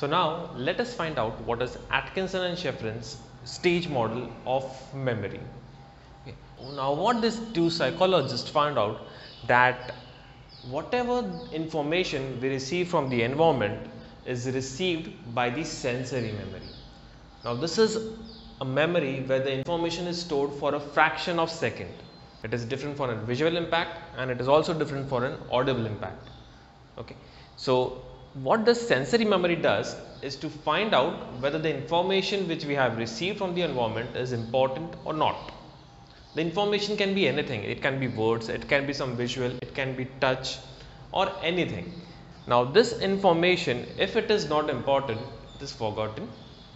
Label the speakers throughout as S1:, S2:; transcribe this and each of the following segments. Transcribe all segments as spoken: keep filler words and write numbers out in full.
S1: So now let us find out what is Atkinson and Shiffrin's stage model of memory. Okay. Now what these two psychologists found out, that whatever information we receive from the environment is received by the sensory memory. Now this is a memory where the information is stored for a fraction of a second. It is different for a visual impact and it is also different for an audible impact. Okay. So what the sensory memory does is to find out whether the information which we have received from the environment is important or not. The information can be anything. It can be words, it can be some visual, it can be touch or anything. Now this information, if it is not important, it is forgotten.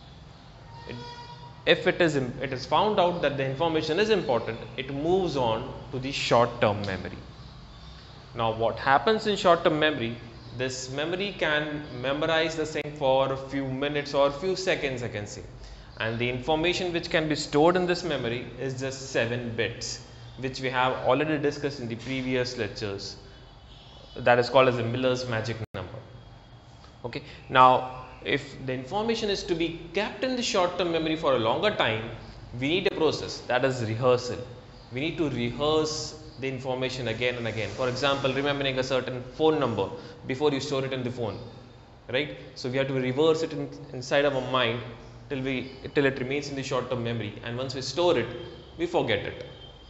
S1: It, if it is, it is found out that the information is important, it moves on to the short term memory. Now what happens in short term memory, this memory can memorize the thing for a few minutes or a few seconds, I can say. And the information which can be stored in this memory is just seven bits, which we have already discussed in the previous lectures. That is called as the Miller's magic number. Okay. Now if the information is to be kept in the short term memory for a longer time, we need a process, that is rehearsal. We need to rehearse the information again and again. For example, remembering a certain phone number before you store it in the phone, right? So we have to reverse it in, inside of our mind till we till it remains in the short term memory, and once we store it, we forget it.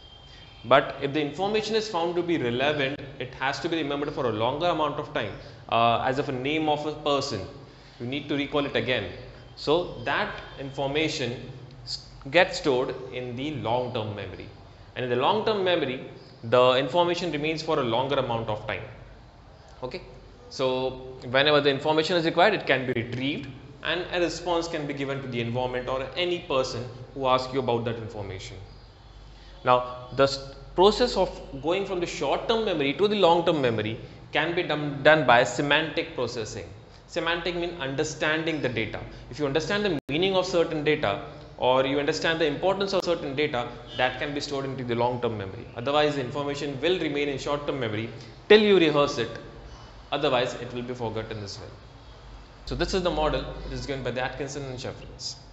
S1: But if the information is found to be relevant, it has to be remembered for a longer amount of time, uh, as of a name of a person. You need to recall it again. So that information gets stored in the long term memory, and in the long term memory the information remains for a longer amount of time. Okay. So whenever the information is required, it can be retrieved and a response can be given to the environment or any person who asks you about that information. Now the process of going from the short term memory to the long term memory can be done, done by semantic processing. Semantic means understanding the data. If you understand the meaning of certain data, or you understand the importance of certain data, that can be stored into the long term memory. Otherwise the information will remain in short term memory till you rehearse it, otherwise it will be forgotten as well. So this is the model. It is given by the Atkinson and Shiffrin.